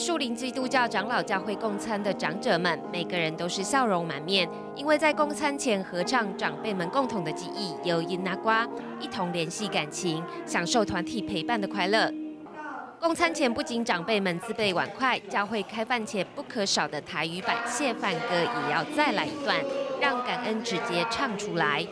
树林基督教长老教会共餐的长者们，每个人都是笑容满面，因为在共餐前合唱长辈们共同的记忆，由因那瓜一同联系感情，享受团体陪伴的快乐。共餐前，不仅长辈们自备碗筷，教会开饭前不可少的台语版谢饭歌也要再来一段，让感恩直接唱出来。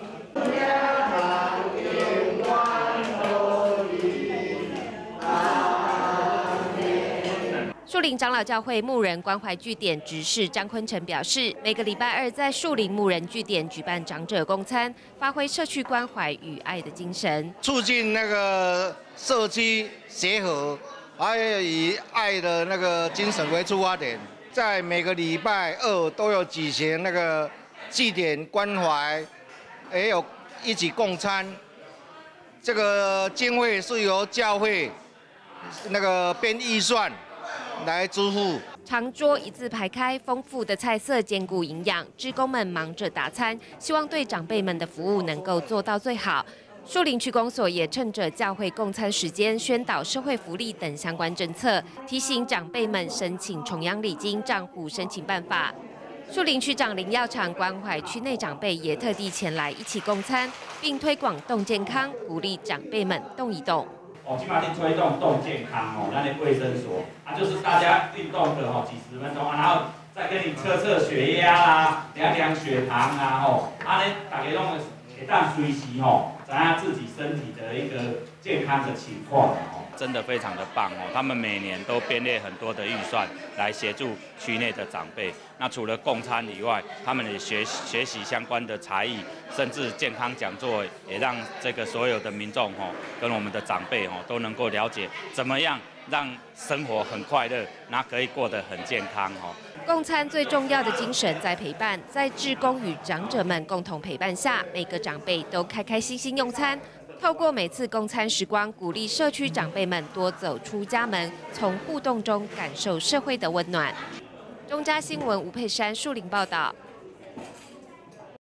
树林长老教会牧人关怀据点执事张坤成表示，每个礼拜二在树林牧人据点举办长者共餐，发挥社区关怀与爱的精神， 促进那个社区协和，还有以爱的那个精神为出发点，在每个礼拜二都有举行那个祭典关怀，也有一起共餐。这个经费是由教会那个编预算来支付。 长桌一字排开，丰富的菜色兼顾营养，志工们忙着打餐，希望对长辈们的服务能够做到最好。树林区公所也趁着教会共餐时间，宣导社会福利等相关政策，提醒长辈们申请重阳礼金账户申请办法。树林区长林耀长关怀区内长辈也特地前来一起共餐，并推广动健康，鼓励长辈们动一动。 起码你推动动健康咱的卫生所就是大家运动的几十分钟然后再给你测血压啦，量血糖啊大家拢会当随时知影自己身体的一个健康的情况真的非常的棒他们每年都编列很多的预算来协助区内的长辈。那除了共餐以外，他们也学习相关的才艺，甚至健康讲座，也让这个所有的民众跟我们的长辈都能够了解怎么样让生活很快乐，那可以过得很健康共餐最重要的精神在陪伴，在志工与长者们共同陪伴下，每个长辈都开开心心用餐。透过每次共餐时光，鼓励社区长辈们多走出家门，从互动中感受社会的温暖。中嘉新闻吴佩珊树林报道。